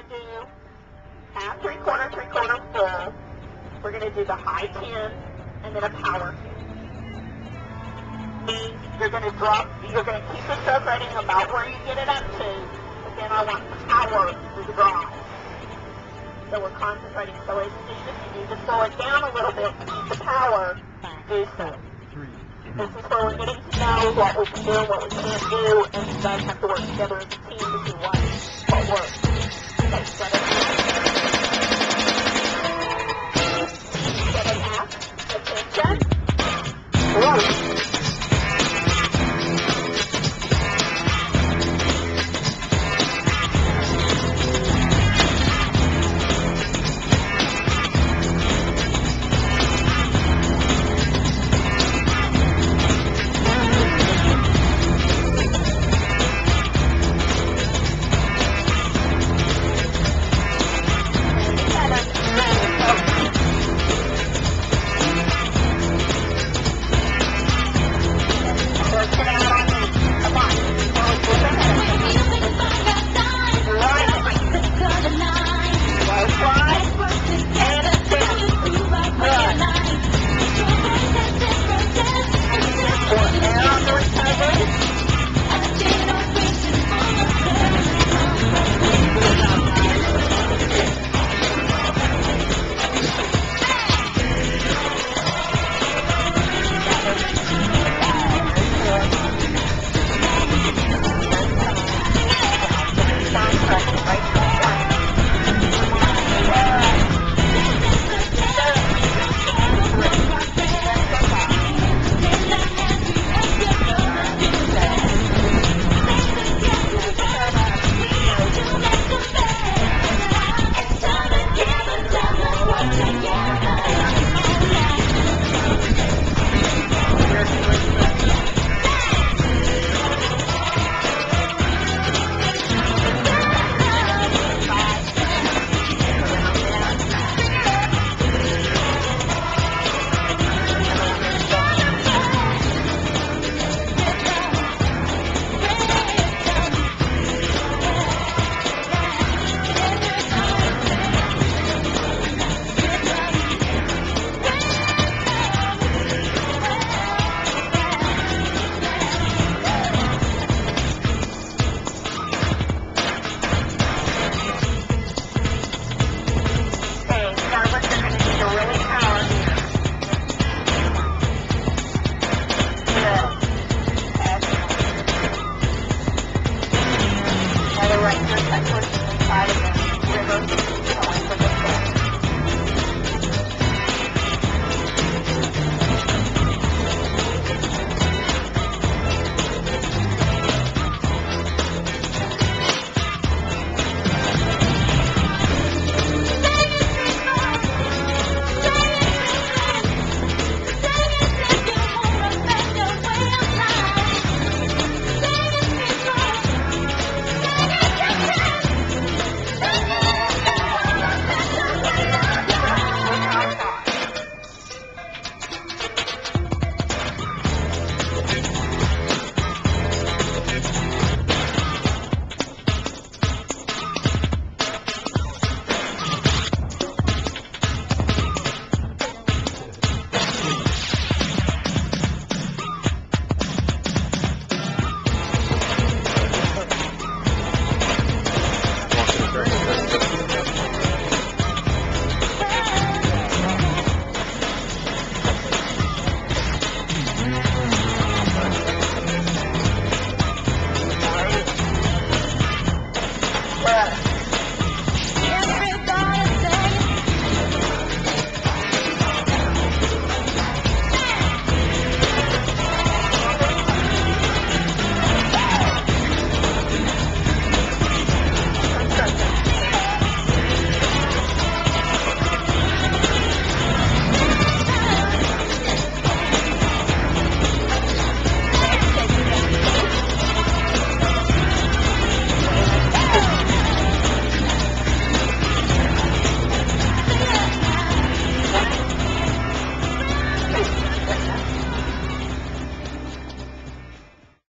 do half, three-quarter full. We're going to do the high 10 and then a power 10. Means you're going to keep the stroke rating about where you get it up to, but then I want power through the drive. So we're concentrating. So as soon as you need to slow it down a little bit to keep the power, do so. This is where we're getting to know what we can do, what we can't do, and you guys have to work together as a team to see what works. Okay, 7 half. Attention. Release. Right here, that person inside of the river, going for the